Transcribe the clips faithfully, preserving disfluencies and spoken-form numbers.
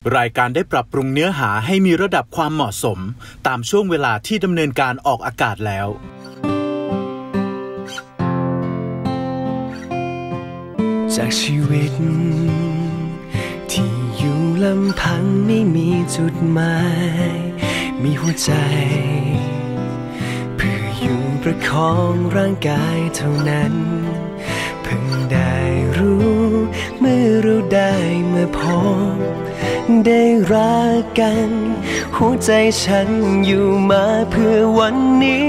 รายการได้ปรับปรุงเนื้อหาให้มีระดับความเหมาะสมตามช่วงเวลาที่ดำเนินการออกอากาศแล้วจากชีวิตที่อยู่ลำพังไม่มีจุดหมายมีหัวใจเพื่ออยู่ประคองร่างกายเท่านั้นเพิ่งได้รู้เมื่อเราได้มาพบได้รักกันหัวใจฉันอยู่มาเพื่อวัน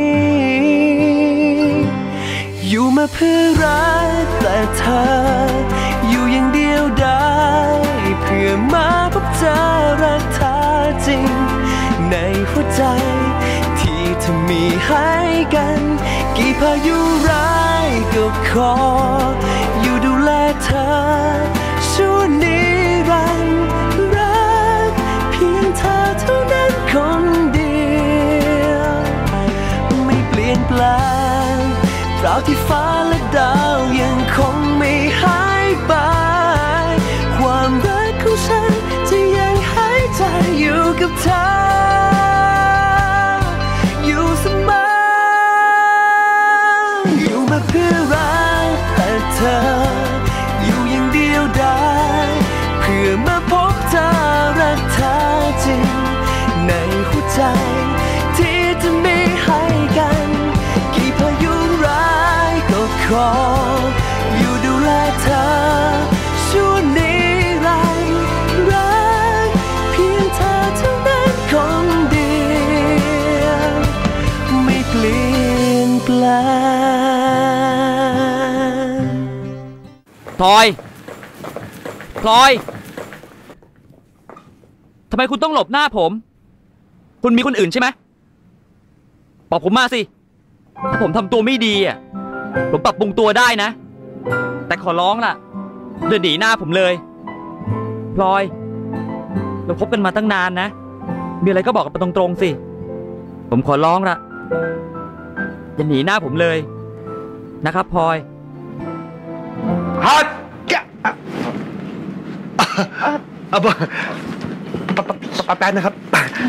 นี้อยู่มาเพื่อรักแต่เธออยู่อย่างเดียวได้เพื่อมาพบเธอรักเธอจริงในหัวใจที่เธอมีให้กันกี่พายุร้ายก็ขออยู่ดูแลเธอชั่วนิรันดร์รักเพียงเธอเท่านั้นคนเดียวไม่เปลี่ยนแปลงตราบที่ฟ้าและดาวยังคงไม่หายไปความรักของฉันจะยังหายใจอยู่กับเธออยู่เสมออยู่มาเพื่อรักแต่เธออยู่อย่างเดียวได้เพื่อมาพบเธอรักเธอจริงในหัวใจที่จะมีให้กันกี่พายุร้ายก็ขออยู่ดูแลเธอชั่วนิรันดร์รักเพียงเธอเท่านั้นคนเดียวไม่เปลี่ยนแปลงพลอยพลอยทำไมคุณต้องหลบหน้าผมคุณมีคนอื่นใช่ไหมบอกผมมาสิถ้าผมทำตัวไม่ดีอ่ะผมปรับปรุงตัวได้นะแต่ขอร้องล่ะเดินหนีหน้าผมเลยพลอยเราคบกันมาตั้งนานนะมีอะไรก็บอกกันตรงๆสิผมขอร้องล่ะอย่าหนีหน้าผมเลยนะครับพลอยฮัทเอาไปแป๊บนะครับ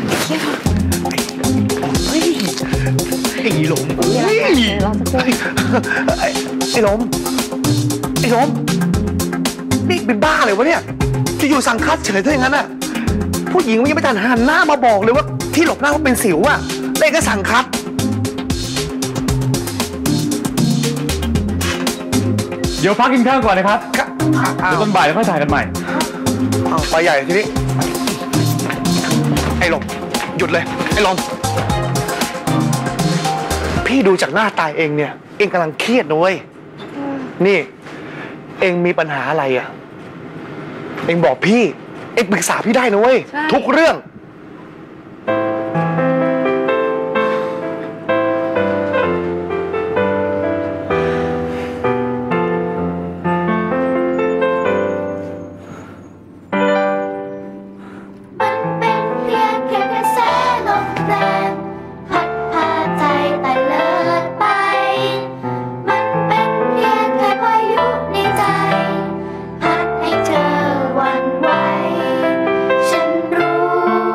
เฮ้ยไอ้ลมเฮ้ยไอ้ลมไอ้ลมนี่เป็นบ้าเลยวะเนี่ยจะอยู่สั่งคัดเฉยเท่าอย่างนั้นอ่ะผู้หญิงมันยังไม่ทันหันหน้ามาบอกเลยว่าที่หลบหน้าเขาเป็นสิวอ่ะเล่ก็สั่งคัดเดี๋ยวพักกินข้าวก่อนนะครับเดี๋ยวตอนบ่ายค่อยถ่ายกันใหม่เอาไปใหญ่ทีนี้ไอ้ลมหยุดเลยไอ้ลมพี่ดูจากหน้าตาเองเนี่ยเองกำลังเครียดนะเว้ยนี่เองมีปัญหาอะไรอ่ะเองบอกพี่เองปรึกษาพี่ได้นะเว้ยทุกเรื่องฉันรู้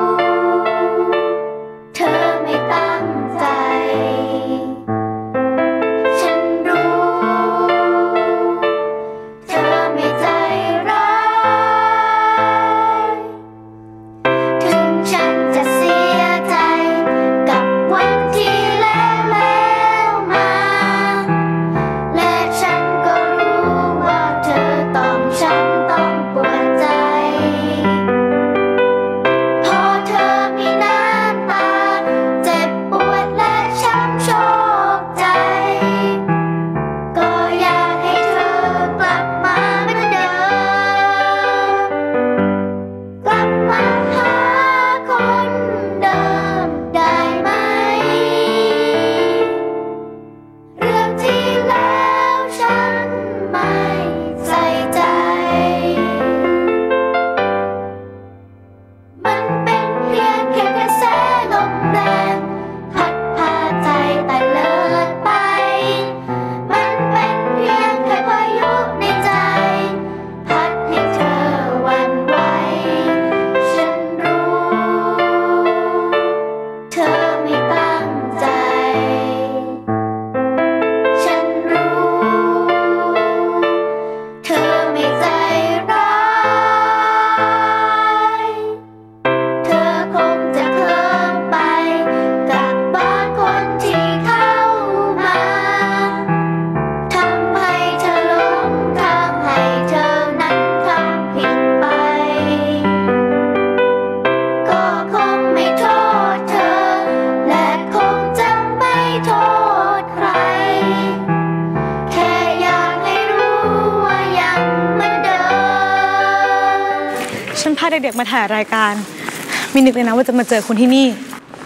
เด็กมาถ่ายรายการไม่นึกเลยนะว่าจะมาเจอคุณที่นี่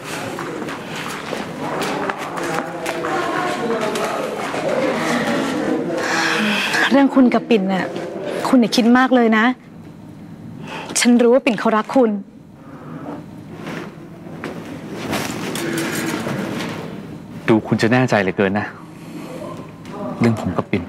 เรื่องคุณกับปิ่นน่ะคุณอย่าคิดมากเลยนะฉันรู้ว่าปิ่นเขารักคุณดูคุณจะแน่ใจเหลือเกินนะเรื่องผมกับปิ่น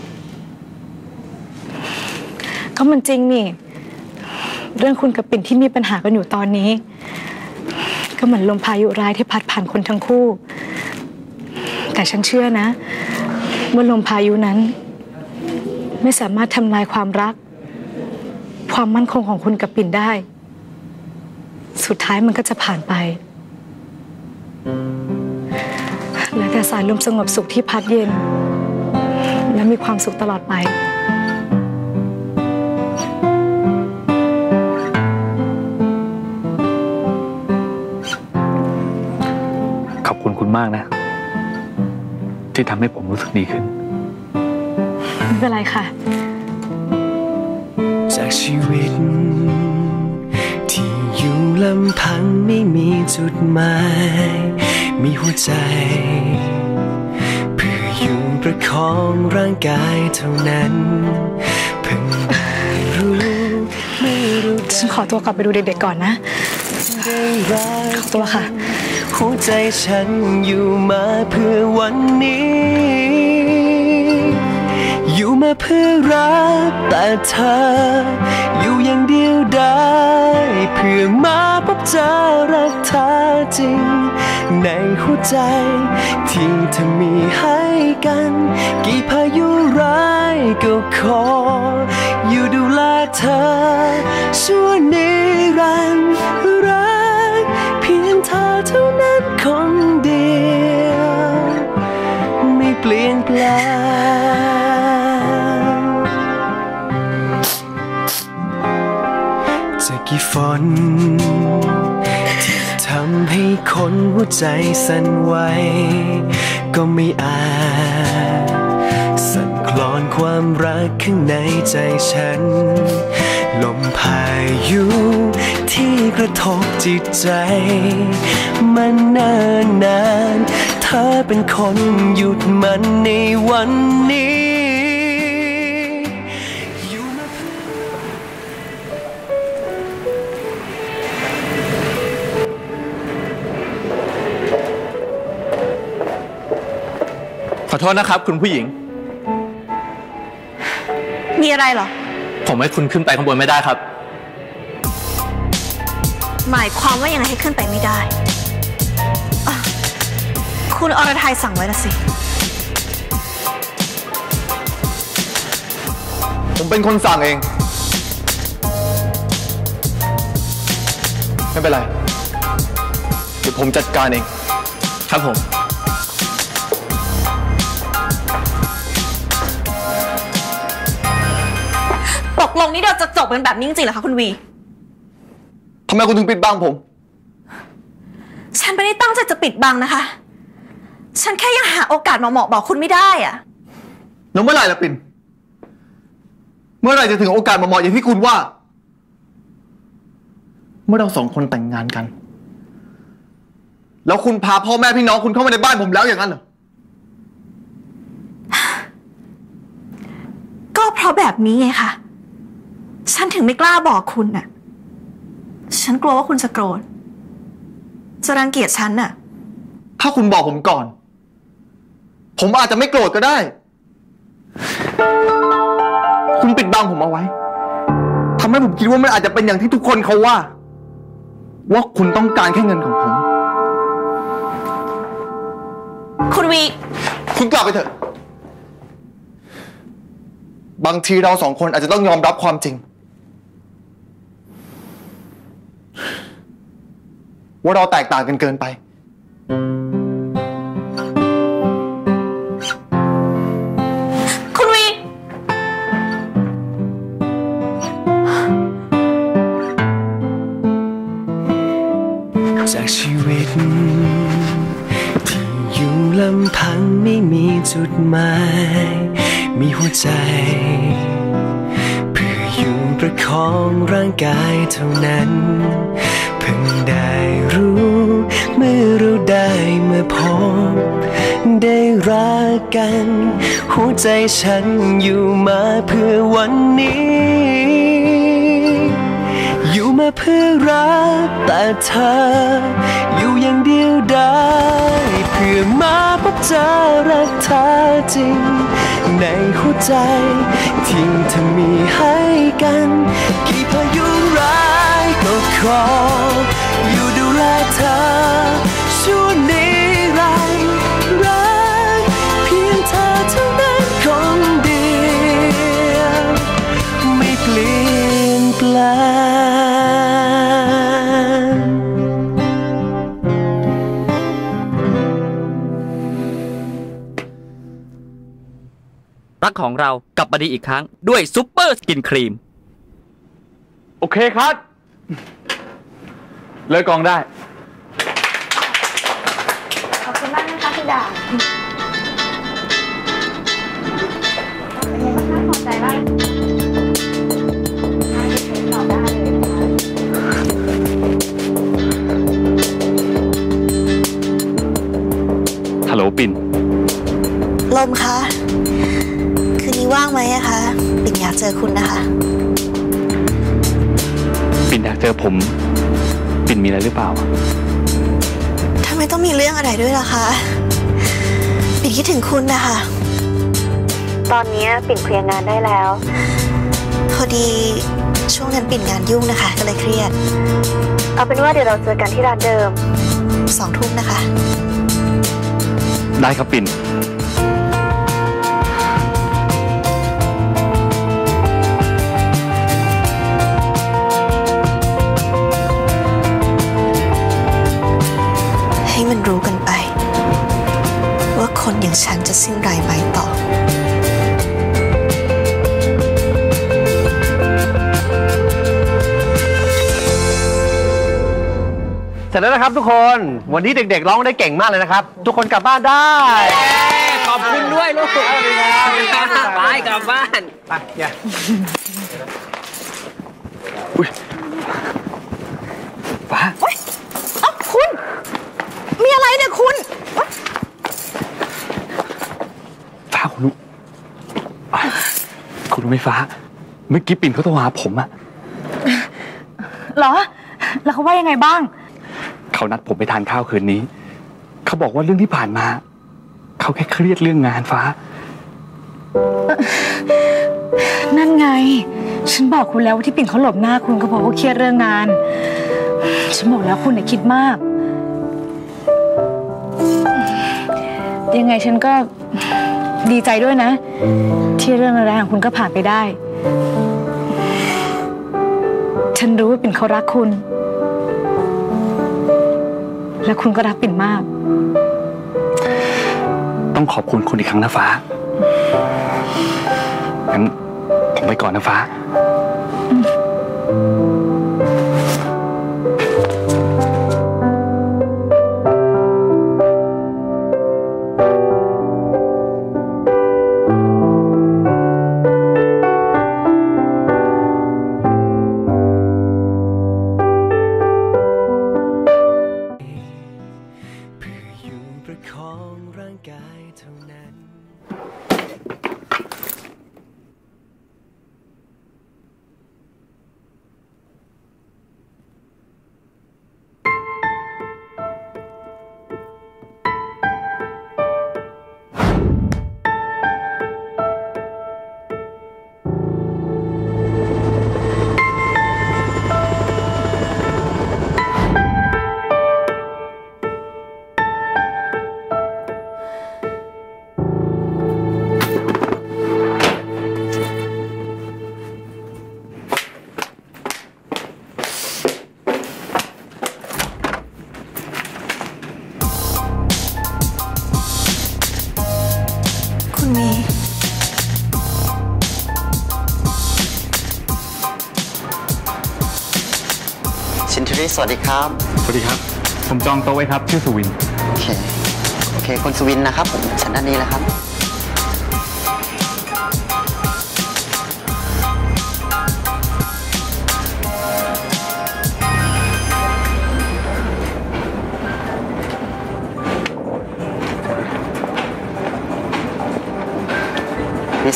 ก็มันจริงนี่เรื่องคุณกับปิ่นที่มีปัญหากันอยู่ตอนนี้ก็เหมือนลมพายุร้ายที่พัดผ่านคนทั้งคู่แต่ฉันเชื่อนะว่าลมพายุนั้นไม่สามารถทำลายความรักความมั่นคงของคุณกับปิ่นได้สุดท้ายมันก็จะผ่านไปเหลือแต่สายลมสงบสุขที่พัดเย็นและมีความสุขตลอดไปขอบคุณคุณมากนะที่ทำให้ผมรู้สึกดีขึ้นไม่เป็นไรค่ะจากชีวิตที่อยู่ลำพังไม่มีจุดหมายมีหัวใจเพื่ออยู่ประคองร่างกายเท่านั้นเพิ่งได้รู้ไม่รู้ฉันขอตัวกลับไปดูเด็กๆก่อนนะขอตัวค่ะหัวใจฉันอยู่มาเพื่อวันนี้อยู่มาเพื่อรักแต่เธออยู่อย่างเดียวได้เพื่อมาพบเจอรักเธอจริงในหัวใจที่เธอมีให้กันกี่พายุร้ายก็ขออยู่ดูแลเธอชั่วนิรันดร์รักเพียงเธอเท่านั้นคนเดียวไม่เปลี่ยนแปลงจะกี่ฝนที่ทำให้คนหัวใจสั่นไหวก็ไม่อาจสั่นคลอนความรักข้างในใจฉันลมพายุที่กระทบจิตใจมันนานนานเธอเป็นคนหยุดมันในวันนี้ขอโทษนะครับคุณผู้หญิงมีอะไรเหรอผมให้คุณขึ้นไปข้างบนไม่ได้ครับหมายความว่ายังไงให้ขึ้นไปไม่ได้คุณอรทัยสั่งไว้ละสิผมเป็นคนสั่งเองไม่เป็นไรเดี๋ยวผมจัดการเองครับผมตกลงนี่เราจะจบกันแบบนี้จริงๆเหรอคะคุณวีทำไมคุณถึงปิดบังผมฉันไม่ได้ตั้งใจจะปิดบังนะคะฉันแค่ยังหาโอกาสเหมาะๆบอกคุณไม่ได้อะแล้วเมื่อไหร่ล่ะปิ่นเมื่อไหร่จะถึงโอกาสเหมาะๆอย่างที่คุณว่าเมื่อเราสองคนแต่งงานกันแล้วคุณพาพ่อแม่พี่น้องคุณเข้ามาในบ้านผมแล้วอย่างนั้นเหรอก็เพราะแบบนี้ไงคะฉันถึงไม่กล้าบอกคุณน่ะฉันกลัวว่าคุณจะโกรธจะรังเกียจฉันน่ะถ้าคุณบอกผมก่อนผมอาจจะไม่โกรธก็ได้คุณปิดบังผมเอาไว้ทำให้ผมคิดว่ามันอาจจะเป็นอย่างที่ทุกคนเขาว่าว่าคุณต้องการแค่เงินของผมคุณวีคุณกลับไปเถอะบางทีเราสองคนอาจจะต้องยอมรับความจริงว่าเราแตกต่างกันเกินไปคุณวีจากชีวิตที่อยู่ลำพังไม่มีจุดหมายมีหัวใจเพื่ออยู่ประคองร่างกายเท่านั้นเพิ่งได้รู้เมื่อเราได้มาพบได้รักกันหัวใจฉันอยู่มาเพื่อวันนี้อยู่มาเพื่อรักแต่เธออยู่อย่างเดียวได้เพื่อมาพบเจอรักเธอจริงในหัวใจที่เธอมีให้กันกี่พายุร้ายก็ขออยู่ดูแลเธอชั่วนิรันดร์รักเพียงเธอเท่านั้นคนเดียวไม่เปลี่ยนแปลงรักของเรากลับมาดีอีกครั้งด้วยซุปเปอร์สกินครีมโอเคครับเลิกกองได้ขอบคุณมากนะคะพี่ดาเป็นไงบ้างคะพอใจบ้างน่าจะใช้ต่อได้เลยฮัลโหลปิ่นลมคะคืนนี้ว่างไหมอะคะปิ่นอยากเจอคุณนะคะปิ่นอยากเจอผมปิ่นมีอะไรหรือเปล่าทำไมต้องมีเรื่องอะไรด้วยล่ะคะปิ่นคิดถึงคุณนะคะตอนนี้ปิ่นเคลียร์งานได้แล้วพอดีช่วงนั้นปิ่นงานยุ่งนะคะก็เลยเครียดเอาเป็นว่าเดี๋ยวเราเจอกันที่ร้านเดิมสองทุ่มนะคะได้ครับปิ่นให้มันรู้กันไปว่าคนอย่างฉันจะสิ้นไรไหมต่อเสร็จแล้วนะครับทุกคนวันนี้เด็กๆร้องได้เก่งมากเลยนะครับทุกคนกลับบ้านได้ขอบคุณด้วยลูกไปกลับบ้านไปอย่าฟ้าเอ้าคุณมีอะไรเนี่ยคุณฟ้าคุณรู้คุณรู้ไหมฟ้าเมื่อกี้ปิ่นเขาโทรหาผมอะเหรอแล้วเขาว่ายังไงบ้างเขานัดผมไปทานข้าวคืนนี้เขาบอกว่าเรื่องที่ผ่านมาเขาแค่เครียดเรื่องงานฟ้านั่นไงฉันบอกคุณแล้วว่าที่ปิ่นเขาหลบหน้าคุณก็เพราะว่าเครียดเรื่องงานฉันบอกแล้วคุณเนี่ยคิดมากยังไงฉันก็ดีใจด้วยนะที่เรื่องอะไรของคุณก็ผ่านไปได้ฉันรู้ว่าปิ่นเขารักคุณและคุณก็รักปิ่นมากต้องขอบคุณคุณอีกครั้งนะฟ้างั้นผมไปก่อนนะฟ้าชินทุริสวัสดีครับสวัสดีครับผมจองโต๊ะไว้ครับชื่อสุวินโอเคโอเคคุณสุวินนะครับผมฉันด้านนี้แล้วครับ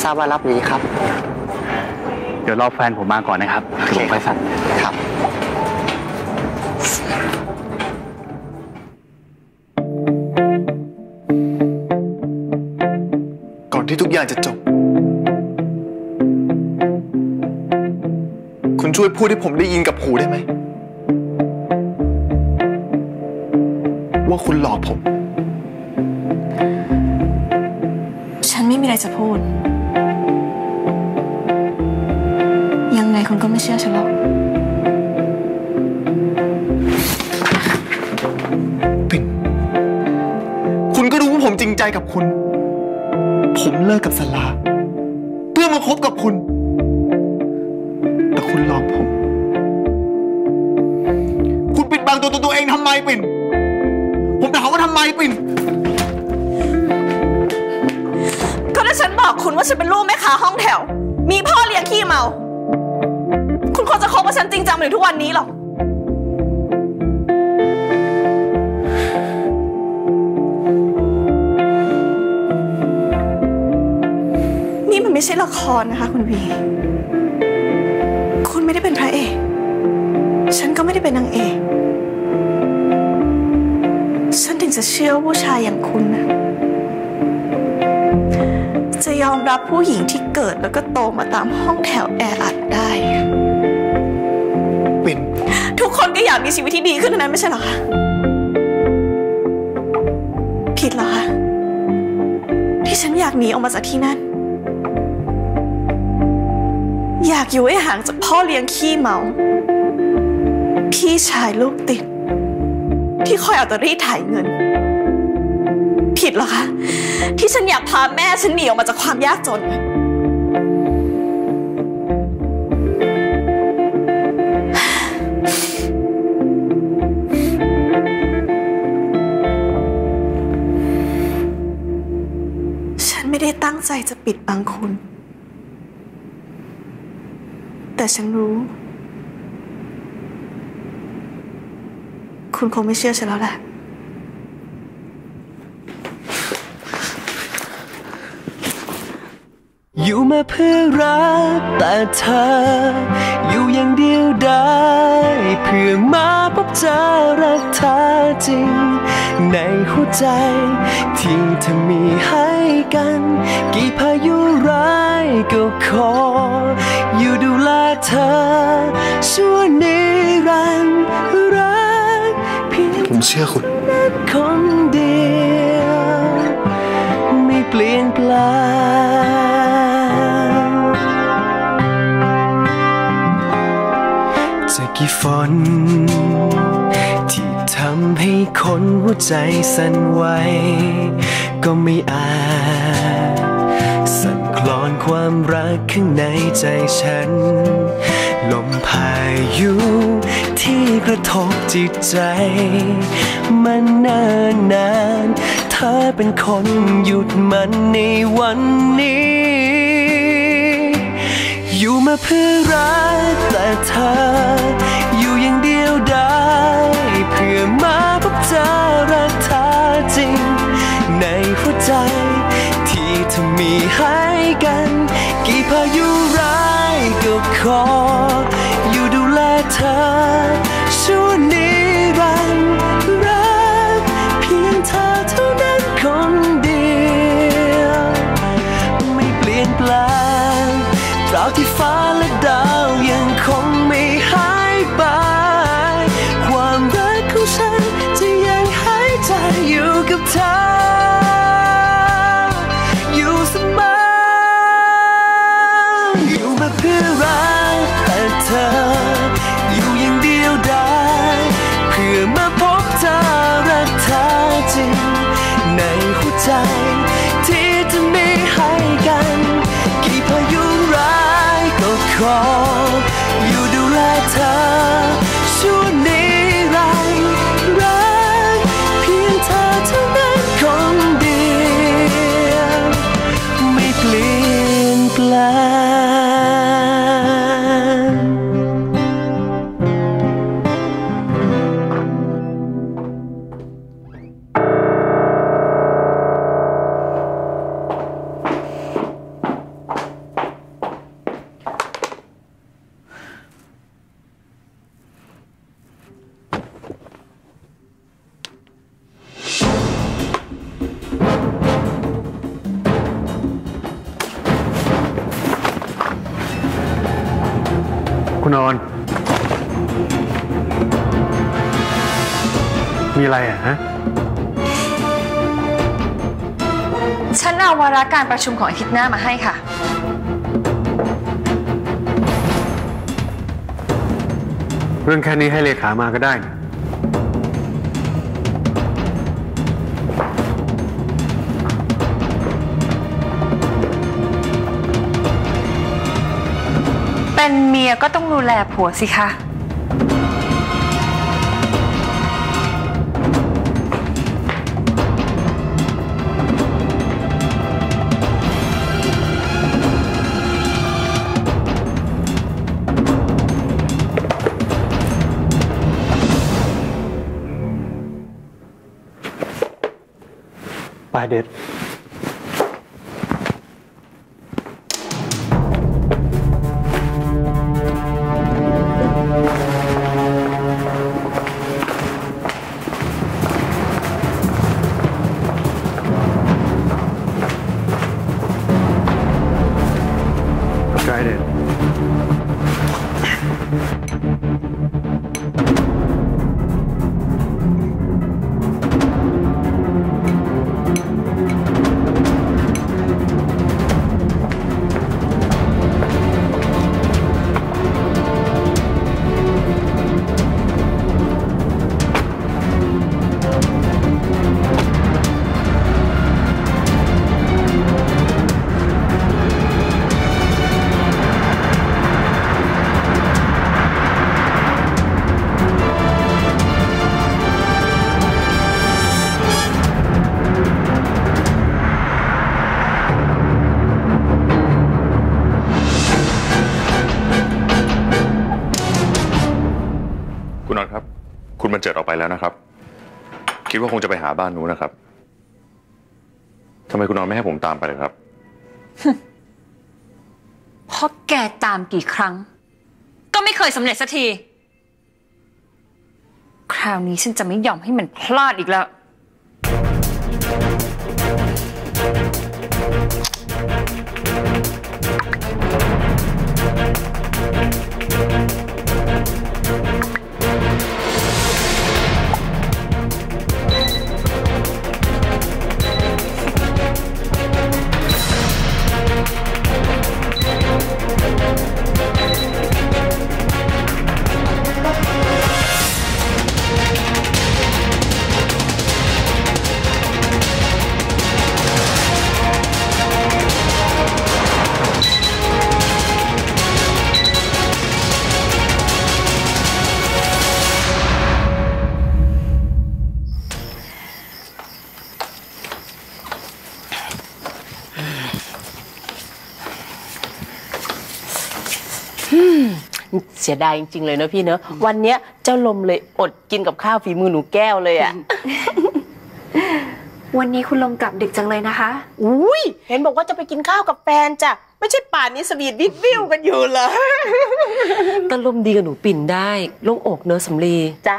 ทราบว่ารับนี้ครับเดี๋ยวรอแฟนผมมาก่อนนะครับถึงผมไปสั่งครับก่อนที่ทุกอย่างจะจบคุณช่วยพูดให้ผมได้ยินกับหูได้ไหมว่าคุณหลอกผมฉันไม่มีอะไรจะพูดยังไงคุณก็ไม่เชื่อฉันหรอกปิ่นคุณก็รู้ว่าผมจริงใจกับคุณผมเลิกกับสลาเพื่อมาคบกับคุณแต่คุณหลอกผมคุณปิดบังตัวตัวเองทำไมปิ่นผมถามว่าทำไมปิ่นก็ถ้าฉันบอกคุณว่าฉันเป็นลูกแม่ค้าห้องแถวมีพ่อเลี้ยงขี้เมาคุณคงจะคบกับฉันจริงจังเหมือนทุกวันนี้หรอกนี่มันไม่ใช่ละครนะคะคุณวีคุณไม่ได้เป็นพระเอกฉันก็ไม่ได้เป็นนางเอกฉันถึงจะเชื่อว่าผู้ชายอย่างคุณนะจะยอมรับผู้หญิงที่เกิดแล้วก็โตมาตามห้องแถวแออัดได้ปิ่นทุกคนก็อยากมีชีวิตที่ดีขึ้นนั้นไม่ใช่หรอคะผิดเหรอคะที่ฉันอยากหนีออกมาจากที่นั่นอยากอยู่ให้ห่างจากพ่อเลี้ยงขี้เมาพี่ชายลูกติดที่คอยเอาแต่รีดไถเงินผิดเหรอคะที่ฉันอยากพาแม่ฉันหนีออกมาจากความยากจนฉันไม่ได้ตั้งใจจะปิดบังคุณแต่ฉันรู้คุณคงไม่เชื่อฉันแล้วแหละอยู่มาเพื่อรักแต่เธออยู่อย่างเดียวได้เพื่อมาพบเจอรักเธอจริงในหัวใจที่เธอมีให้กันกี่พายุร้ายก็ขออยู่ดูแลเธอชั่วนิรันดร์รักเพียงผมเชื่อคุณคนเดียวไม่เปลี่ยนแปลงจะกี่ฝนที่ทำให้คนหัวใจสั่นไหวก็ไม่อาจสั่นคลอนความรักข้างในใจฉันลมพายุที่กระทบจิตใจมันนานนานเธอเป็นคนหยุดมันในวันนี้อยู่มาเพื่อรักแต่เธออยู่อย่างเดียวได้เพื่อมาพบเจอรักเธอจริงในหัวใจที่เธอมีให้กันกี่พายุร้ายก็ขออยู่ดูแลเธอชั่วนิรันดร์รักเพียงเธอเท่านั้นคนเดียวไม่เปลี่ยนแปลงตราบที่ฟ้าและดาวยังคงไม่หายไปความรักของฉันจะยังหายใจอยู่กับเธออยู่เสมออยู่มาเพื่อรักแต่เธออยู่อย่างเดียวได้เพื่อมาพบเธอรักเธอจริงในหัวใจที่จะมีให้กันกี่พายุร้ายก็ขออยู่ดูแลเธอชั่วนิรันดร์รักเพียงเธอเท่านั้นคมีอะไรอ่ะฮะฉันเอาวาระการประชุมของอาทิตย์หน้ามาให้ค่ะเรื่องแค่นี้ให้เลขามาก็ได้เป็นเมียก็ต้องดูแลผัวสิคะไปเด็ดคุณน็อตครับคุณบรรเจิดออกไปแล้วนะครับคิดว่าคงจะไปหาบ้านนู้นนะครับทำไมคุณน็อตไม่ให้ผมตามไปเลยครับเพราะแกตามกี่ครั้งก็ไม่เคยสำเร็จสักทีคราวนี้ฉันจะไม่ยอมให้มันพลาดอีกแล้วเสียดายจริงๆเลยเนอะพี่เนอะวันเนี้ยเจ้าลมเลยอดกินกับข้าวฝีมือหนูแก้วเลยอะวันนี้คุณลมกลับดึกจังเลยนะคะอุ้ยเห็นบอกว่าจะไปกินข้าวกับแฟนจ้ะไม่ใช่ป่านนี้สวีทวิทวิวกันอยู่เหรอก็ลมดีกับหนูปิ่นได้โล่งอกเนอะสำลีจ้า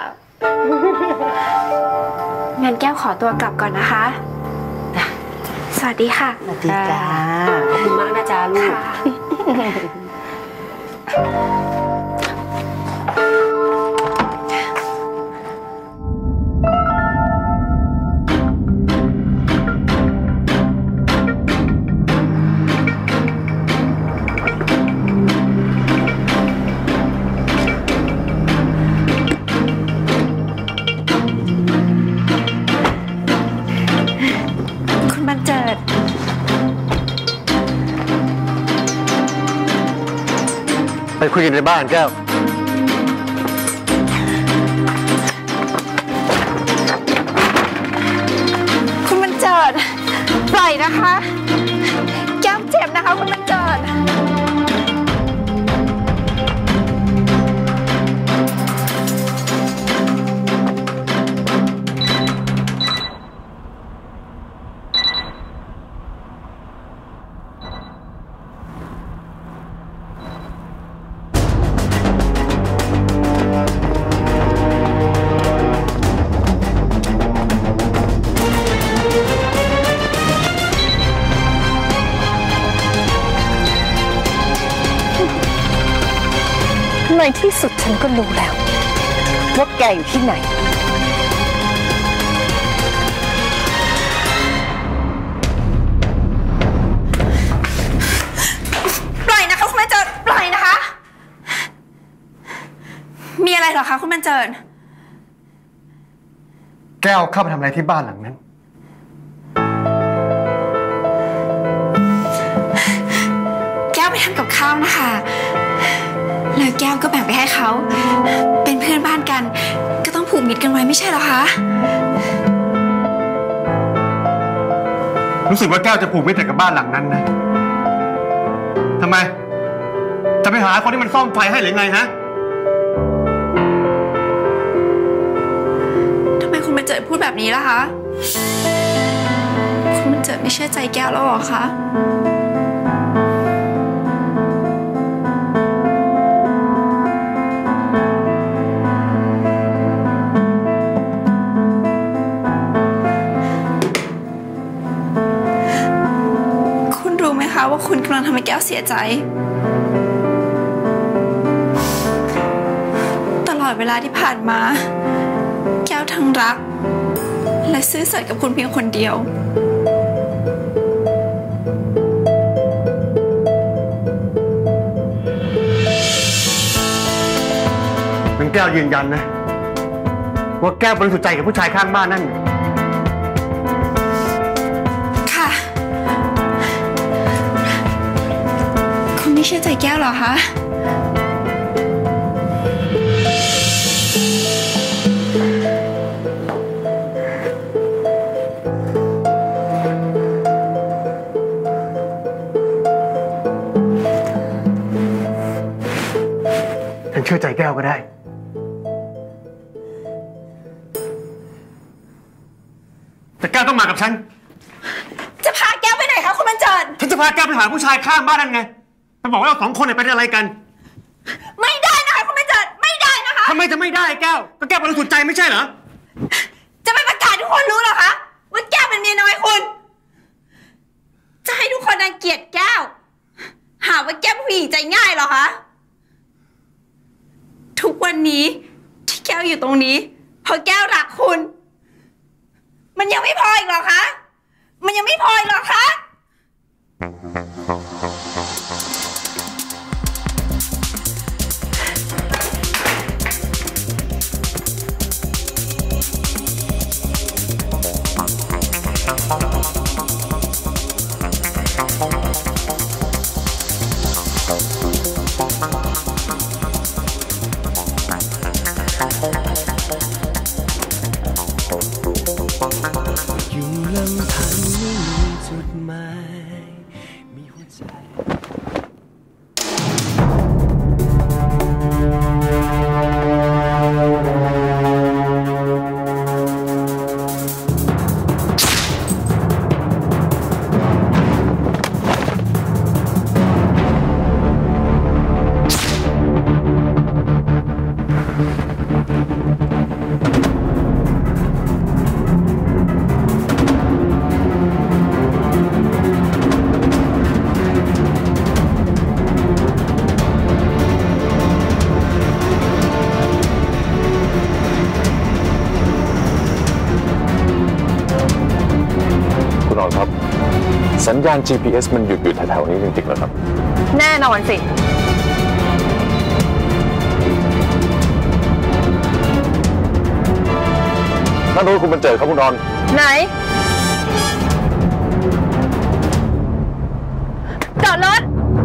งั้นแก้วขอตัวกลับก่อนนะคะสวัสดีค่ะสวัสดีจ้าขอบคุณมากนะจ๊ะลูกคุณบรรเจิดไปคุยกันในบ้านแก้วคุณบรรเจิดปล่อยนะคะแก้มเจ็บนะคะคุณบรรเจิดในที่สุดฉันก็รู้แล้วว่าแกอยู่ที่ไหนอะไรเหรอคะคุณบรรเจิดแก้วเข้าไปทำอะไรที่บ้านหลังนั้นแก้วไปทำกับข้าวนะคะแล้วแก้วก็แบ่งไปให้เขาเป็นเพื่อนบ้านกันก็ต้องผูกมิตรกันไว้ไม่ใช่เหรอคะรู้สึกว่าแก้วจะผูกมิตรกับบ้านหลังนั้นนะทำไมจะไปหาคนที่มันซ่อมไฟให้หรือไงฮะทำไมคุณบรรเจิดพูดแบบนี้ล่ะคะคุณบรรเจิดไม่เชื่อใจแก้วแล้วหรอคะว่าคุณกำลังทำให้แก้วเสียใจตลอดเวลาที่ผ่านมาแก้วทั้งรักและซื่อสัตย์กับคุณเพียงคนเดียวนังแก้วยืนยันนะว่าแก้วบริสุทธิ์ใจกับผู้ชายข้างบ้านนั่นไม่เชื่อใจแก้วเหรอคะฉันเชื่อใจแก้วก็ได้แต่แก้วต้องมากับฉันจะพาแก้วไปไหนคะคุณบรรเจิดฉันจะพาแก้วไปหาผู้ชายข้างบ้านนั่นไงมันบอกว่าเราสองคนเป็นอะไรกันไม่ได้นะคะคุณบรรเจิดไม่ได้นะคะทำไมจะไม่ได้แก้วก็แก้วบริสุทธิ์ใจไม่ใช่เหรอจะไปประกาศทุกคนรู้เหรอคะว่าแก้วเป็นเมียน้อยคุณจะให้ทุกคนรังเกียจแก้วหาว่าแก้วผู้หญิงใจง่ายเหรอคะทุกวันนี้ที่แก้วอยู่ตรงนี้เพราะแก้วรักคุณมันยังไม่พออีกเหรอคะมันยังไม่พออีกเหรอคะอยู่ลำพังไม่มีจุดหมายมีหัวใจสัญญาณ จี พี เอส มันหยุดอยู่แถวๆนี้จริงๆเหรอครับแน่นอนสินั่นรถคุณบรรเจิดครับคุณนอนไหนจอดรถ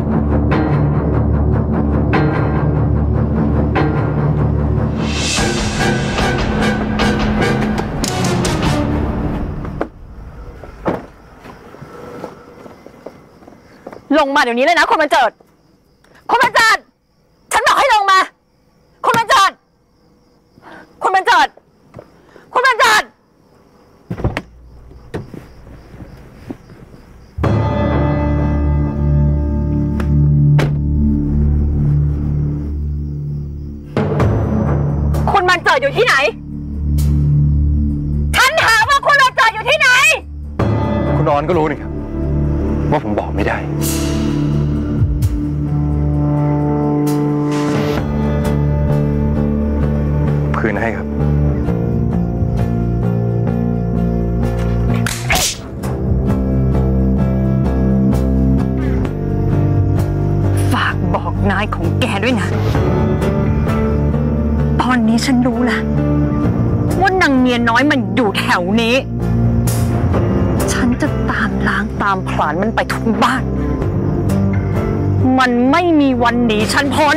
ลงมาเดี๋ยวนี้เลยนะคุณบรรเจิดคุณบรรเจิดฉันบอกให้ลงมาคุณบรรเจิดคุณบรรเจิดคุณบรรเจิดคุณบรรเจิดอยู่ที่ไหนฉันถามว่าคุณบรรเจิดอยู่ที่ไหนคุณนอนก็รู้นี่ครับว่าผมบอกไม่ได้คืนให้ครับฝากบอกนายของแกด้วยนะตอนนี้ฉันรู้ละว่านางเมียน้อยมันอยู่แถวนี้ฉันจะตามล้างตามผลาญมันไปทุกบ้านมันไม่มีวันหนีฉันพ้น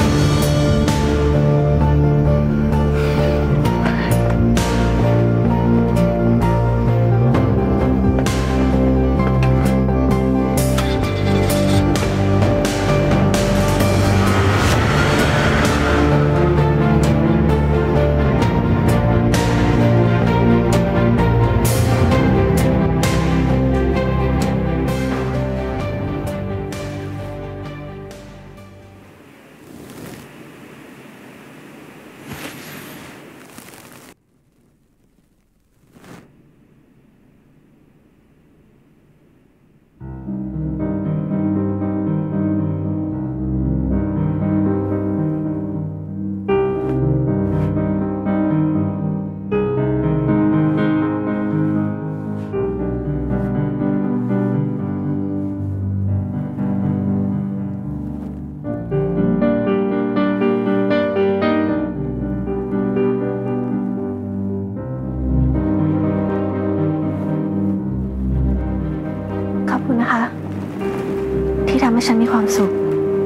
ขอบคุณนะคะที่ทำให้ฉันมีความสุข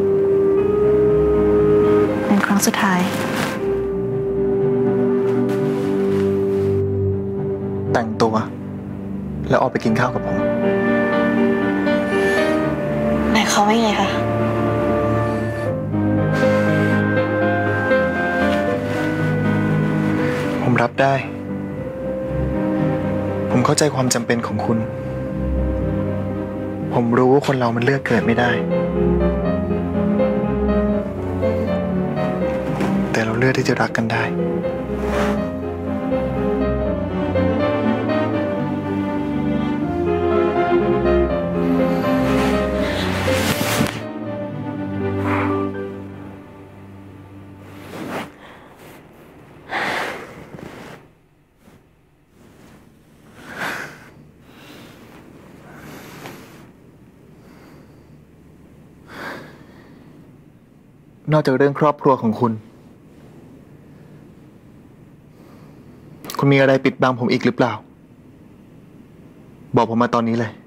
เป็นครั้งสุดท้ายแต่งตัวแล้วออกไปกินข้าวกับผมหมายความว่าไงคะผมรับได้ผมเข้าใจความจำเป็นของคุณผมรู้ว่าคนเรามันเลือกเกิดไม่ได้แต่เราเลือกที่จะรักกันได้นอกจากเรื่องครอบครัวของคุณคุณมีอะไรปิดบังผมอีกหรือเปล่าบอกผมมาตอนนี้เลย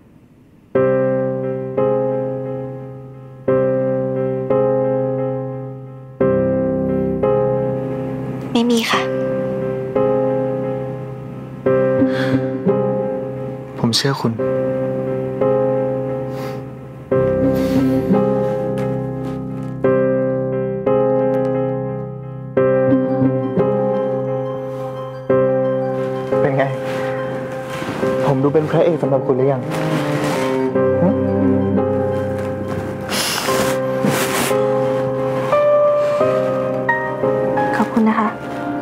ไม่มีค่ะผมเชื่อคุณเป็นไงผมดูเป็นพระเอกสำหรับคุณหรือยังขอบคุณนะคะ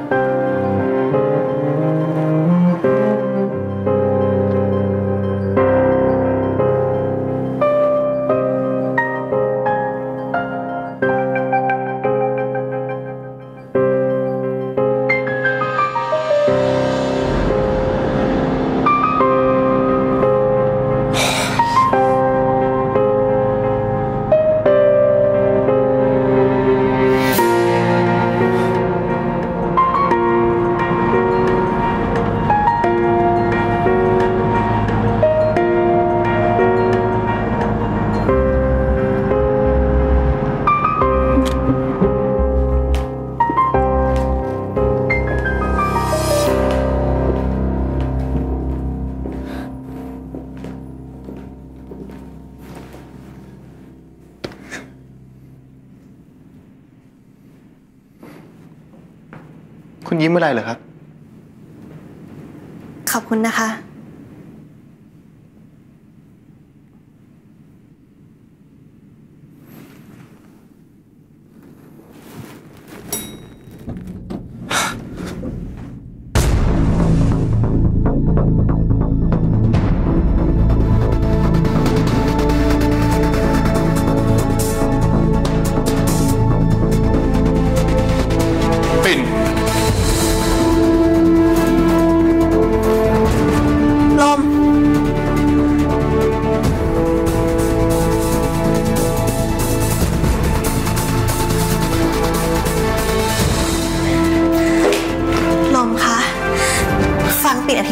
คุณยิ้มเมื่อไรเหรอครับขอบคุณนะคะ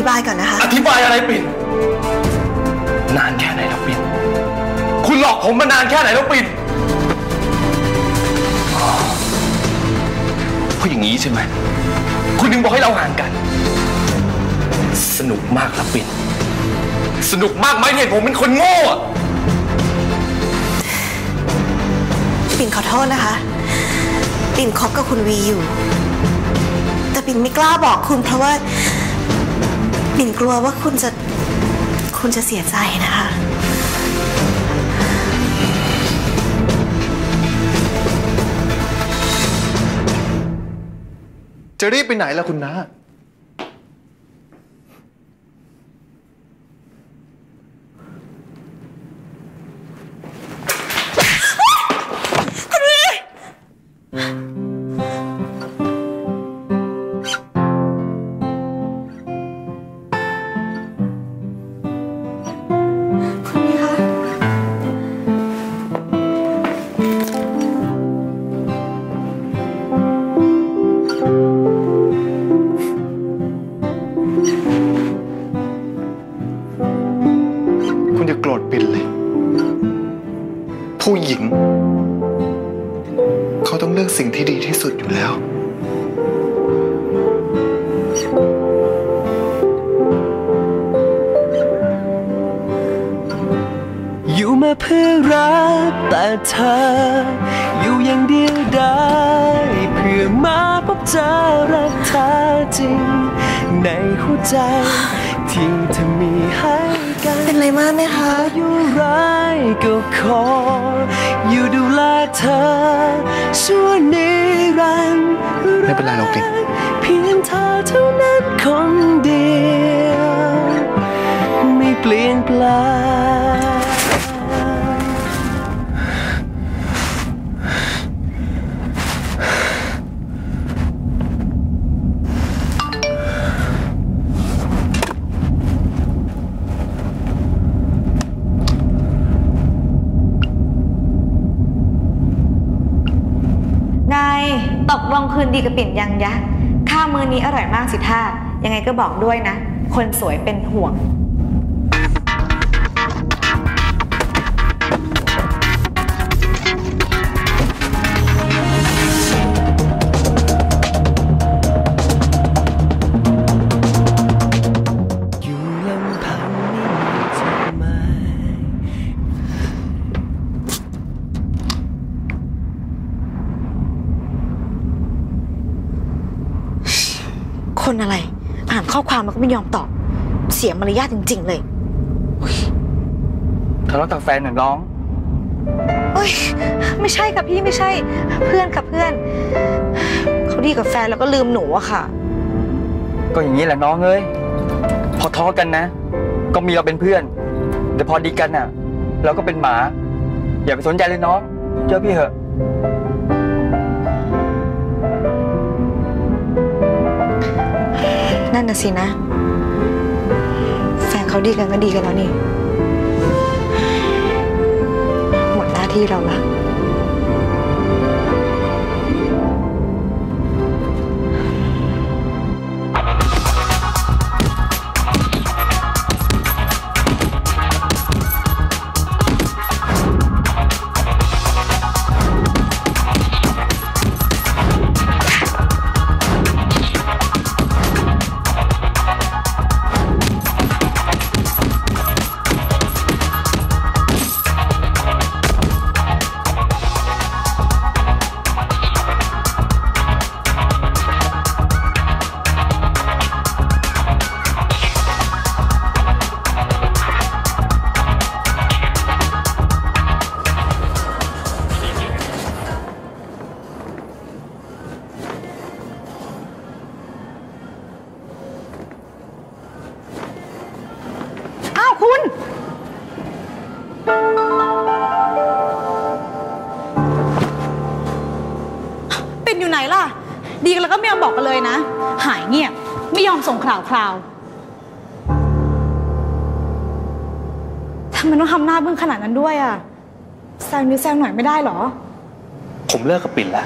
บายก่อนนะคะอธิบายอะไรปิ่นนานแค่ไหนแล้วปิ่นคุณหลอกผมมานานแค่ไหนแล้วปิ่นเพราะอย่างนี้ใช่ไหมคุณถึงบอกให้เราห่างกันสนุกมากละปิ่นสนุกมากไหมเนี่ยผมเป็นคนโง่อะปิ่นขอโทษนะคะปิ่นคบกับคุณวีอยู่แต่ปิ่นไม่กล้าบอกคุณเพราะว่าปิ่นกลัวว่าคุณจะคุณจะเสียใจนะคะจะรีบไปไหนล่ะคุณน้าโกรธปิ่นเลยผู้หญิงเขาต้องเลือกสิ่งที่ดีที่สุดอยู่แล้วอยู่มาเพื่อรักแต่เธออยู่อย่างเดียวได้เพื่อมาพบเจอรักแท้จริงในหัวใจที่เธอมีให้กันเป็นไรมากไหมคะอยู่ร้ายก็ขออยู่ดูแลเธอชั่วนิรันดร์ไม่เป็นไรหรอกปิ่นเพียงเธอเท่านั้นคนเดียวไม่เปลี่ยนแปลงตกลงคืนดีกับปิ่นยังยะข้าวมื้อนี้อร่อยมากสิท่ายังไงก็บอกด้วยนะคนสวยเป็นห่วงคนอะไรอ่านข้อความแล้วก็ไม่ยอมตอบเสียมารยาทจริงๆเลยทะเลาะกับแฟนหนึ่งน้องเอ้ยไม่ใช่ค่ะพี่ไม่ใช่เพื่อนกับเพื่อนเขาดีกับแฟนแล้วก็ลืมหนูอะค่ะก็อย่างนี้แหละน้องเอ้ยพอท้อกันนะก็มีเราเป็นเพื่อนแต่พอดีกันน่ะเราก็เป็นหมาอย่าไปสนใจเลยน้องเจ้าพี่เหอะนั่นน่ะสินะแฟนเขาดีกันก็ดีกันแล้วนี่หมดหน้าที่เราละคุณปิ่นอยู่ไหนล่ะดีกันแล้วก็ไม่ยอมบอกกันเลยนะหายเงียบไม่ยอมส่งข่าวคราวทำไมต้องทำหน้าบึ้งขนาดนั้นด้วยอ่ะแซงนิดแซงหน่อยไม่ได้หรอผมเลิกกับปิ่นแล้ว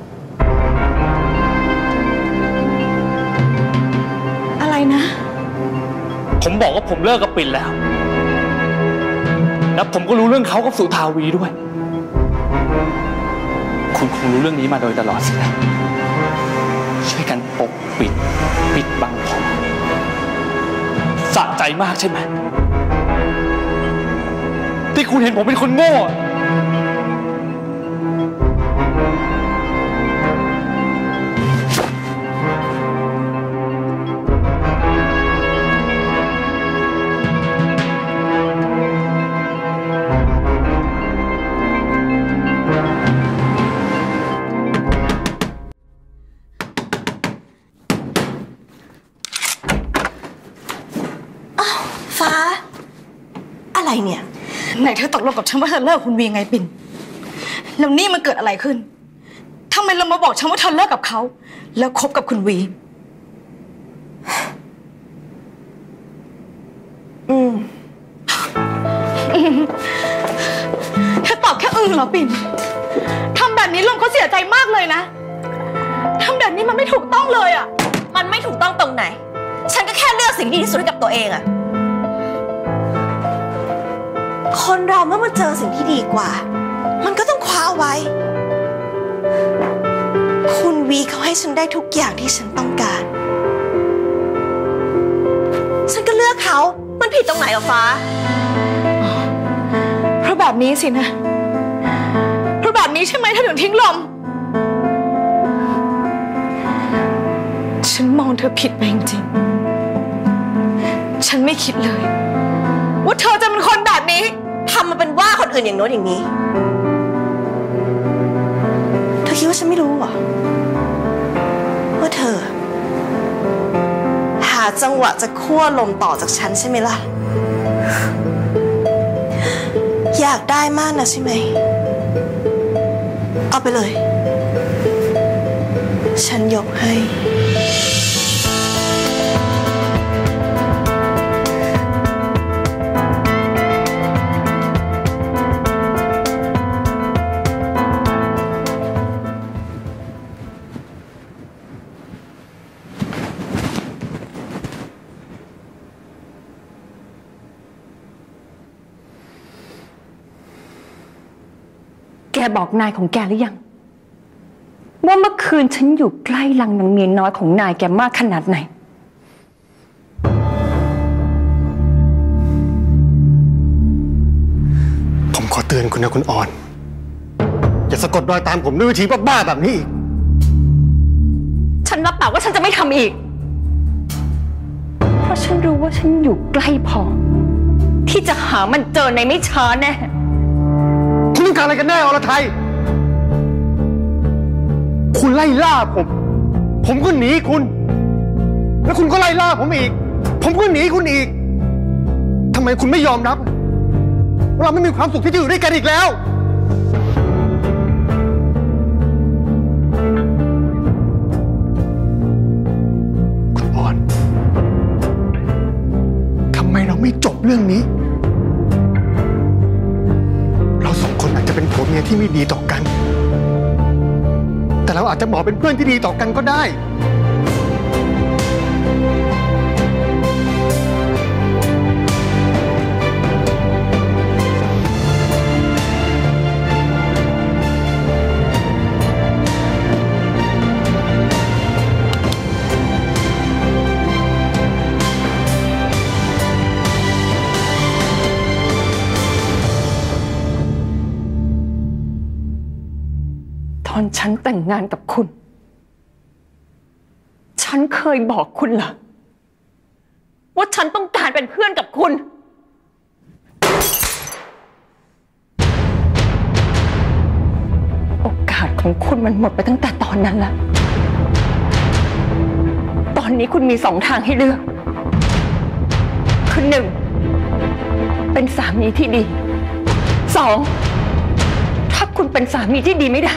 อะไรนะผมบอกว่าผมเลิกกับปิ่นแล้วแล้วผมก็รู้เรื่องเขากับสุทาวีด้วยคุณคงรู้เรื่องนี้มาโดยตลอดสินะช่วยกันปกปิดปิดบังผมสะใจมากใช่ไหมที่คุณเห็นผมเป็นคนโง่เนี่ยไหนเธอตกลงกับฉันว่าเธอเลิกคุณวีไงปิ่นแล้วนี่มันเกิดอะไรขึ้นทำไมเรามาบอกฉันว่าเธอเลิกกับเขาแล้วคบกับคุณวีอืมเธอตอบแค่อือเหรอปิ่นทำแบบนี้ลมเขาเสียใจมากเลยนะทำแบบนี้มันไม่ถูกต้องเลยอ่ะมันไม่ถูกต้องตรงไหนฉันก็แค่เลือกสิ่งที่ดีที่สุดให้กับตัวเองอะคนเราเมื่อมาเจอสิ่งที่ดีกว่ามันก็ต้องคว้าเอาไว้คุณวีเขาให้ฉันได้ทุกอย่างที่ฉันต้องการฉันก็เลือกเขามันผิดตรงไหนอ่ะฟ้าเพราะแบบนี้สินะเพราะแบบนี้ใช่ไหมเธอถึงทิ้งลมฉันมองเธอผิดไปจริงๆฉันไม่คิดเลยว่าเธอจะเป็นคนแบบนี้ทำมาเป็นว่าคนอื่นอย่างโน้นอย่างนี้เธอคิดว่าฉันไม่รู้เหรอว่าเธอหาจังหวะจะคั่วลมต่อจากฉันใช่ไหมล่ะอยากได้มากนะใช่ไหมเอาไปเลยฉันยกให้แกบอกนายของแกหรือยังว่าเมื่อคืนฉันอยู่ใกล้ลังนางเมียน้อยของนายแกมากขนาดไหนผมขอเตือนคุณนะคุณอ่อนอย่าสะกดรอยตามผมด้วยวิธีบ้าๆแบบนี้อีกฉันรับปากว่าฉันจะไม่ทำอีกเพราะฉันรู้ว่าฉันอยู่ใกล้พอที่จะหามันเจอในไม่ช้าแน่คุณต้องการอะไรกันแน่อรไทยคุณไล่ล่าผมผมก็หนีคุณแล้วคุณก็ไล่ล่าผมอีกผมก็หนีคุณอีกทำไมคุณไม่ยอมรับว่าเราไม่มีความสุขที่จะอยู่ด้วยกันอีกแล้วคุณอ่อนทำไมเราไม่จบเรื่องนี้อาจจะเป็นผัวเมียที่ไม่ดีต่อกันแต่เราอาจจะบอกเป็นเพื่อนที่ดีต่อกันก็ได้ตอนฉันแต่งงานกับคุณฉันเคยบอกคุณเหรอว่าฉันต้องการเป็นเพื่อนกับคุณโอกาสของคุณมันหมดไปตั้งแต่ตอนนั้นแล้วตอนนี้คุณมีสองทางให้เลือกคือหนึ่งเป็นสามีที่ดีสองถ้าคุณเป็นสามีที่ดีไม่ได้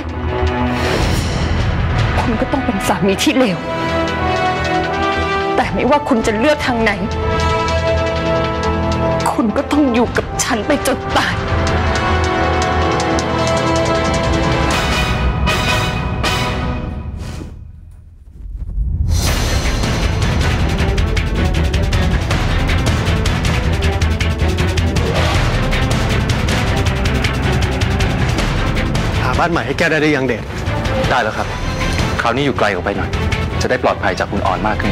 คุณก็ต้องเป็นสามีที่เลวแต่ไม่ว่าคุณจะเลือกทางไหนคุณก็ต้องอยู่กับฉันไปจนตายานใหม่ให้แก้ได้ได้ยังเดชได้แล้วครับคราวนี้อยู่ไกลออกไปหน่อยจะได้ปลอดภัยจากคุณอ่อนมากขึ้น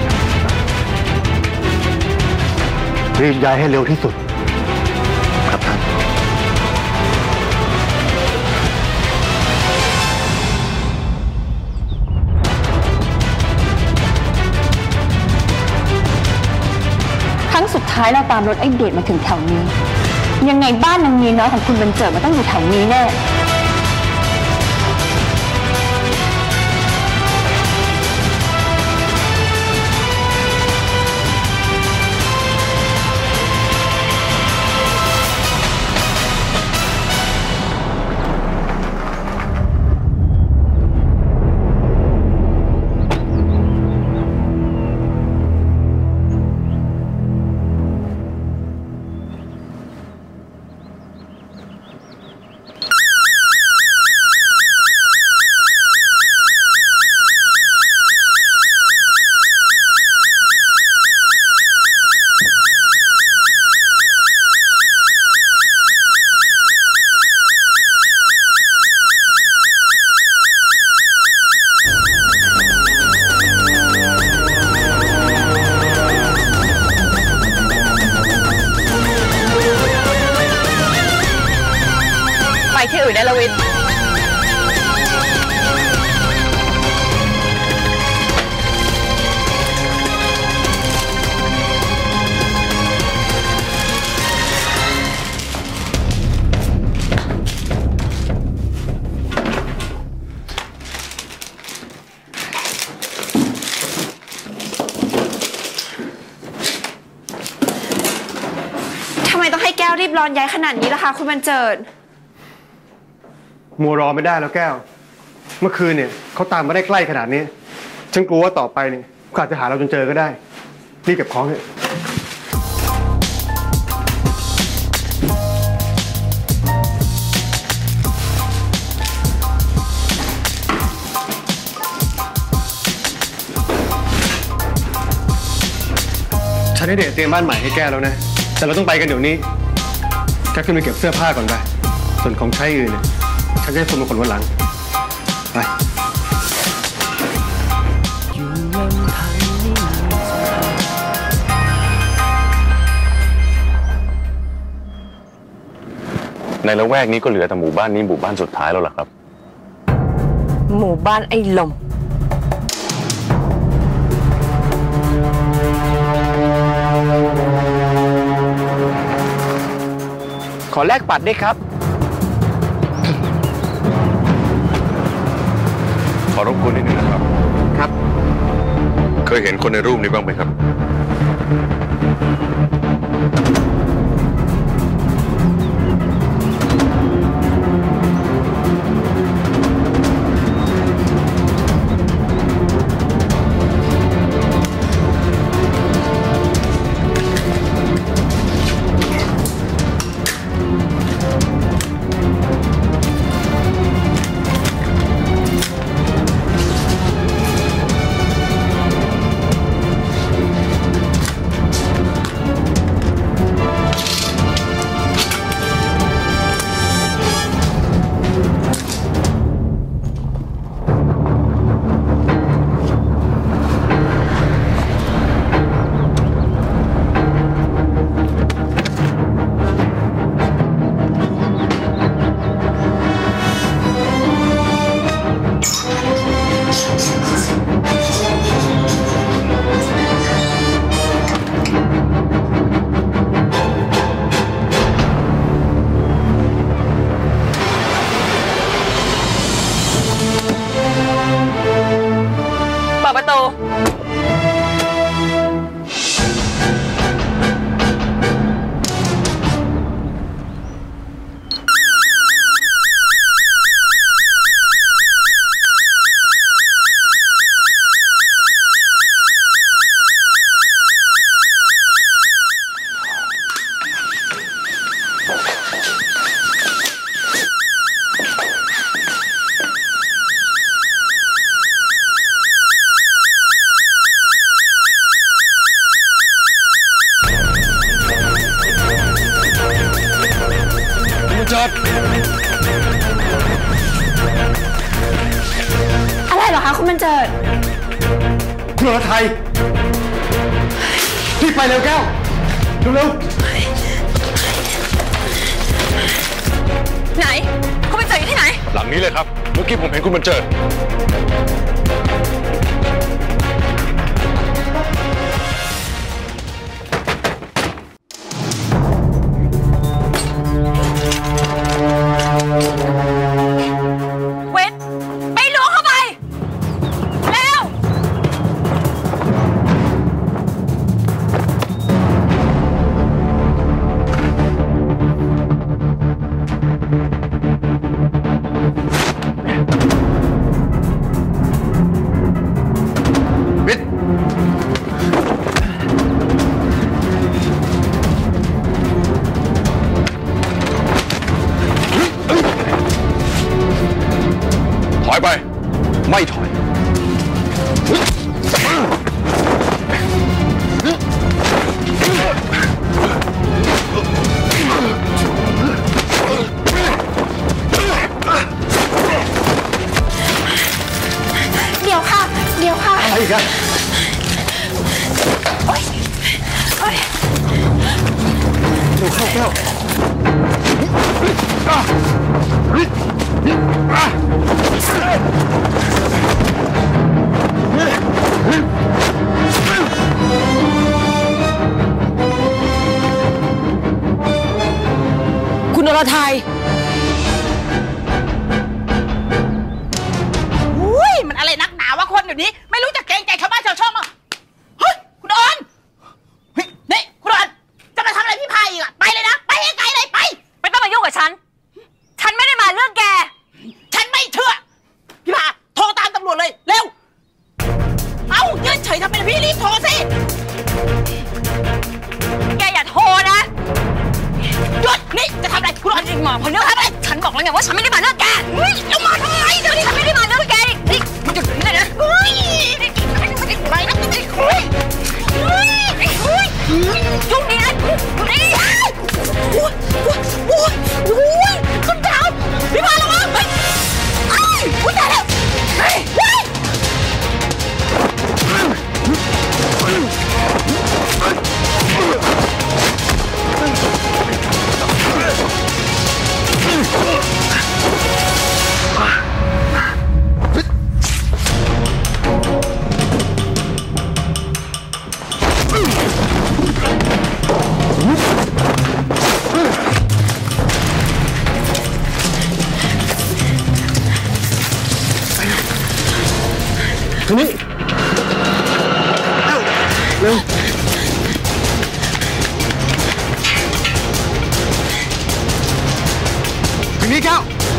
รีบย้ายให้เร็วที่สุดครับท่านครั้งสุดท้ายเราตามรถไอ้เดชมาถึงแถวนี้ยังไงบ้านนางเมียน้อยของคุณบรรเจิดมันต้องอยู่แถวนี้แน่ที่อื่นได้ละวิทย์ทำไมต้องให้แก้วรีบร้อนย้ายขนาดนี้ล่ะคะคุณบรรเจิดมัวรอไม่ได้แล้วแก้วเมื่อคืนเนี่ยเขาตามมาได้ใกล้ขนาดนี้ฉันกลัวว่าต่อไปเนี่ยเขาอาจจะหาเราจนเจอก็ได้รีบเก็บของเถอะฉันให้เดชเตรียมบ้านใหม่ให้แก้วแล้วนะแต่เราต้องไปกันเดี๋ยวนี้แก้วขึ้นไปเก็บเสื้อผ้าก่อนไปส่วนของใช้อื่นเนี่ยฉันจะให้ส่งมาขนวันหลังไปในละแวกนี้ก็เหลือแต่หมู่บ้านนี้หมู่บ้านสุดท้ายแล้วล่ะครับหมู่บ้านไอ้ลมขอแลกบัตรด้วยครับขอรบกวนนิดนึงนะครับครับเคยเห็นคนในรูปนี้บ้างไหมครับรไทยรีบไปเร็วแก้วเร็วไหนคุณบันเจิดอยู่ที่ไหนหลังนี้เลยครับเมื่อกี้ผมเห็นคุณบันเจิดเว้นไปล้วงเข้าไปแล้วอยไปไม่ถอยเดี๋ยวค่ะเดี๋ยวค่ะอะไรอีกอะโอ๊ยโอ๊ยเดี๋ยวเข้าแก้วคุณอรไทยอุ้ยมันอะไรนักหนาวะคนเดี๋ยวนี้ไม่รู้จักเกรงใจชาวบ้านชาวช่องอ่ะเฮ้ยคุณออนเฮ้ยนี่คุณออนจะมาทำอะไรพี่พายอีกอ่ะไปเลยนะไปไกลๆเลยไปไม่ต้องมายุ่งกับฉันฉันไม่ได้มาเรื่องแกฉันไม่เชื่อพี่พาโทรตามตำรวจเลยเร็วเอ้ายืนเฉยทำไมพี่รีบโทรสิแกอย่าโทรนะหยุดนี่จะทำอะไรคุณออนหมอพอเรื่องอะไรฉันบอกแล้วไงว่าฉันไม่ได้มาเรื่องแกแล้วมาทำไมเดี๋ยวนี้ฉันไม่ได้มาเรื่องแกนี่มันหยุดนี่เลยนะเฮ้ยนี่ไม่ได้อะไรนะไม่ได้คุยเฮ้ยเฮ้ยยุ่งนี่นะนี่โอ้ยโอ้ยโอ้ยโอ้ยขึ้นดาวพี่พาระวังไปไอ้ผู้ชายแล้วเฮ้ยเฮ้ยทางนี้เร็วทางนี้แก้ว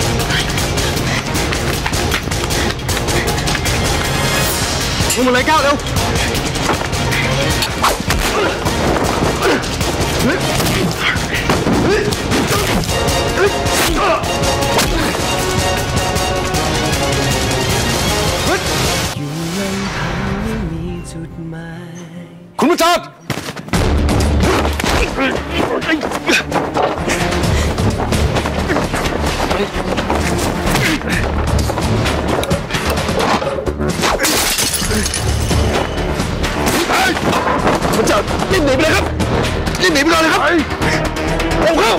ลงมาเลยแก้วเร็วคุณผู้ชมมันจะรีบหนีไปเลยครับรีบหนีไปเลยครับเร็วเข้า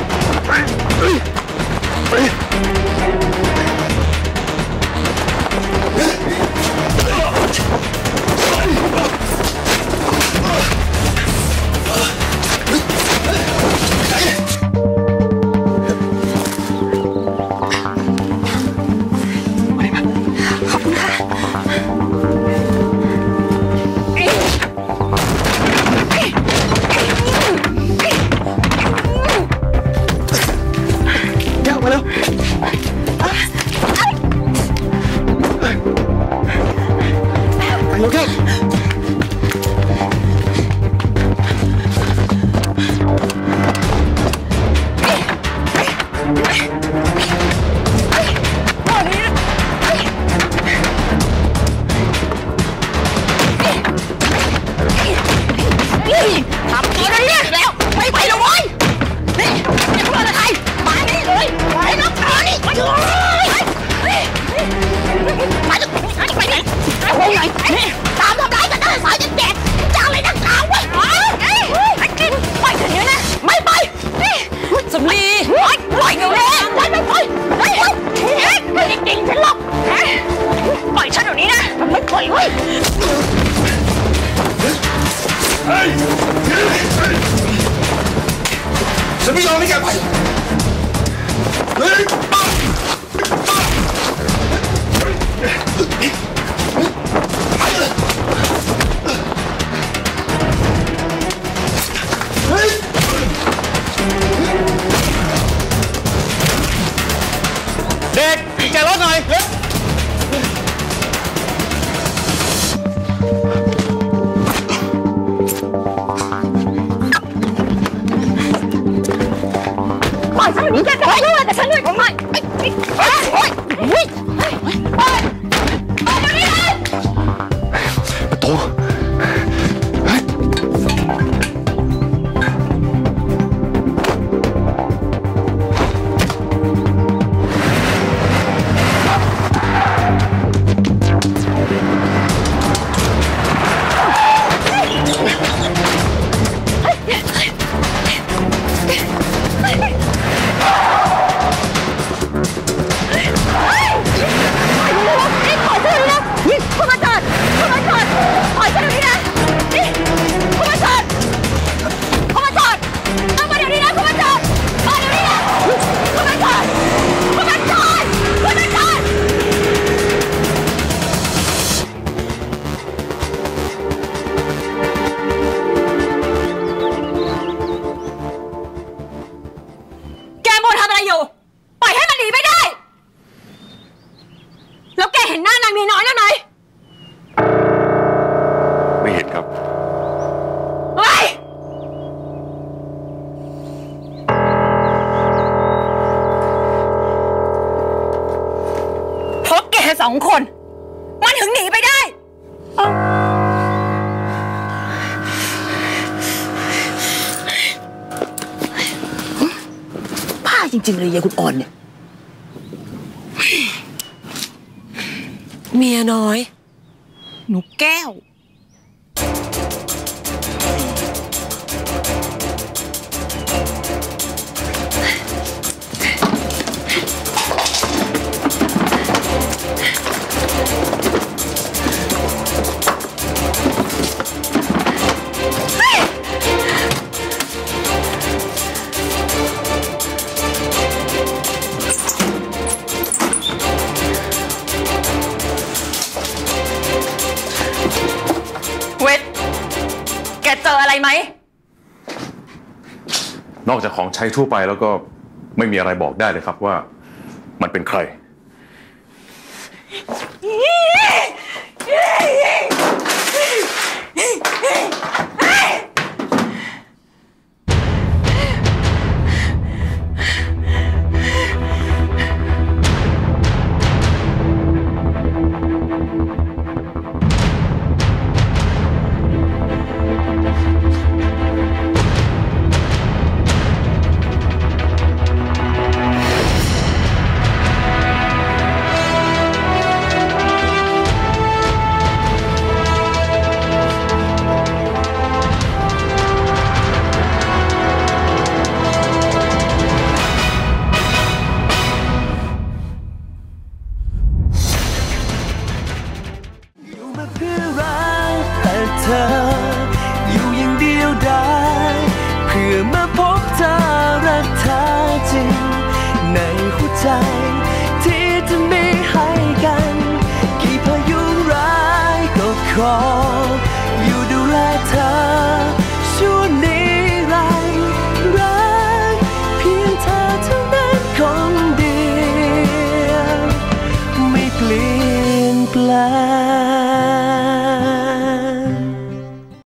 ตามทำร้ายกันได้สายฉันไม่ยอมให้แกไปเฮ้ยเด็กแกรถหน่อยเร็วปล่อยฉันอย่างนี้แกจะให้ด้วยแต่ฉันด้วยทำไมโอ๊ยโอ๊ยโอ๊ยโอ๊ยโอ๊ยเดี๋ยวนี้เลยประตูสองคนมันถึงหนีไปได้บ้าจริงๆเลยยายคุณอ่อนเนี่ยเมียน้อยหนูแก้วเจออะไรไหมนอกจากของใช้ทั่วไปแล้วก็ไม่มีอะไรบอกได้เลยครับว่ามันเป็นใครอยู่อย่างเดียวได้เพื่อมาพบเธอรักแท้จริงในหัวใจที่จะมีให้กันกี่พายุร้ายก็ขออยู่ดูแลเธอชั่วนิรันดร์รักเพียงเธอเท่านั้นคนเดียวไม่เปลี่ยนแปลง